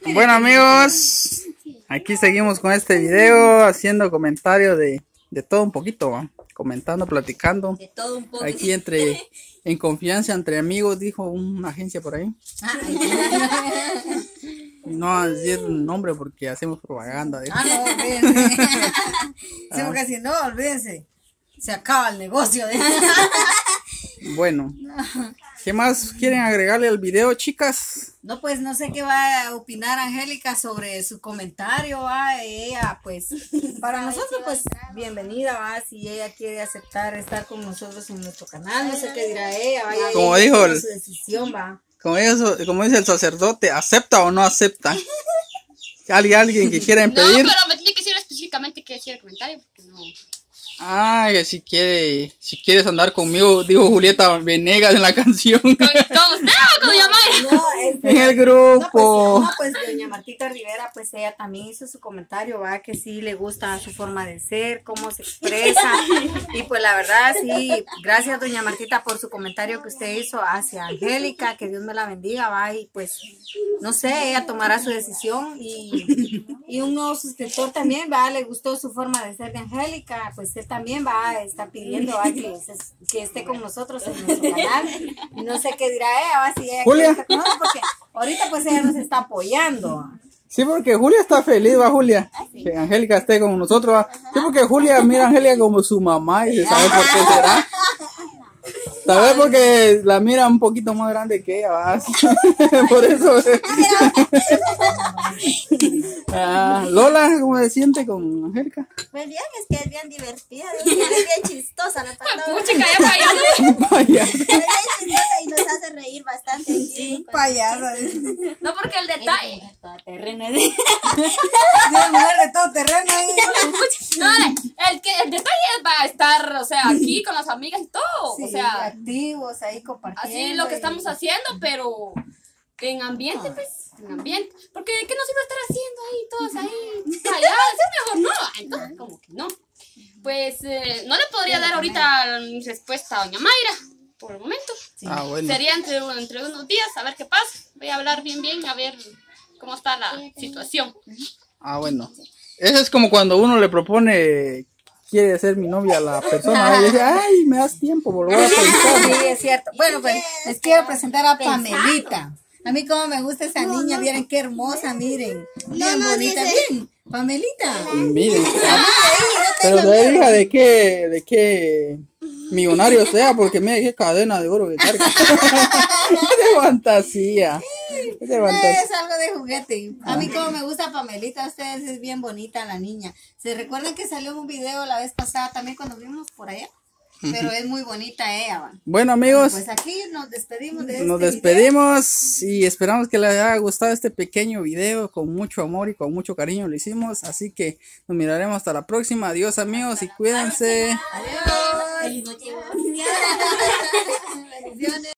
Bueno amigos, aquí seguimos con este video haciendo comentarios de todo un poquito, ¿va? Comentando, platicando. De todo un poco. Aquí en confianza entre amigos, dijo una agencia por ahí. No a decir nombre porque hacemos propaganda. Dijo. No, olvídense. Sí, porque si no, olvídense. Se acaba el negocio. Bueno, ¿qué más quieren agregarle al video, chicas? No, pues no sé qué va a opinar Angélica sobre su comentario, va. Ella, pues, para nosotros, pues, bienvenida, va. Si ella quiere aceptar estar con nosotros en nuestro canal, no sé qué dirá ella, va. Como dijo su decisión, va. Como dice el sacerdote, ¿acepta o no acepta? ¿Alguien que quiera impedir? No, pero me tiene que decir específicamente qué decir el comentario, porque no. Ay, si quieres andar conmigo, dijo Julieta Venegas en la canción. ¿Con usted o con doña Mayra? No, En el grupo. Pues doña Martita Rivera, pues ella también hizo su comentario, va, que sí le gusta su forma de ser, cómo se expresa, y pues la verdad, sí, gracias doña Martita por su comentario que usted hizo hacia Angélica, que Dios me la bendiga, va, y pues, no sé, ella tomará su decisión, y un nuevo suscriptor también, va, le gustó su forma de ser de Angélica, pues él también va a estar pidiendo, va, que esté con nosotros en nuestro canal, y no sé qué dirá ella, va, si ella Julia. quiere estar con nosotros, porque ahorita pues ella nos está apoyando. Sí, porque Julia está feliz, va Julia. Que Angélica esté con nosotros, va. Sí, porque Julia mira a Angélica como su mamá y se sabe por qué será. Tal vez porque la mira un poquito más grande que ella, va. Por eso. Lola, ¿cómo se siente con Angélica? Pues bien, es que es bien divertida, es bien chistosa, ¿no? Pucha, ya fallando. Vaya. Es bien chistosa y nos hace reír bastante. Sí, Payasa. No, porque el detalle. terreno. Mujer de todo terreno. No, el detalle va a estar, o sea, aquí con las amigas y todo. Sí, o sea, activos ahí compartiendo. así lo que estamos haciendo, pero en ambiente, pues, en ambiente. Porque ¿qué nos iba a estar haciendo ahí, todos ahí, callados? Es mejor no, entonces como que no. Pues no le podría dar ahorita mi respuesta a doña Mayra, por el momento. Sí. Bueno. Sería entre unos días, a ver qué pasa. Voy a hablar bien, a ver cómo está la situación. Bueno. Eso es como cuando uno le propone, quiere ser mi novia a la persona, y dice, ay, me das tiempo, volver a pensar. Sí, es cierto. Bueno, pues les quiero presentar a Pamelita. A mí como me gusta esa niña, miren qué hermosa, miren. Bien bonita, bien. Pamelita. Miren, pero de hija de qué millonario sea, porque mira qué cadena de oro que carga. Es de fantasía. Es de fantasía. Es algo de juguete. A mí como me gusta Pamelita, ustedes es bien bonita la niña. ¿Se recuerdan que salió un video la vez pasada también cuando vimos por allá? Pero es muy bonita ella, va. Bueno amigos, Pues aquí nos despedimos de nos este despedimos y esperamos que les haya gustado este pequeño video. Con mucho amor y con mucho cariño lo hicimos, así que nos miraremos hasta la próxima. Adiós amigos y cuídense. Adiós. Feliz noche. Bendiciones.